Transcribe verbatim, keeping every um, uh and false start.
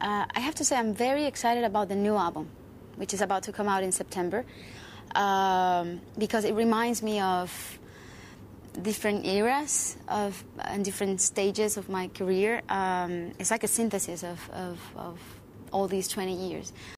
uh, I have to say I'm very excited about the new album, which is about to come out in September, um, because it reminds me of different eras of and different stages of my career. Um, it's like a synthesis of, of, of all these twenty years.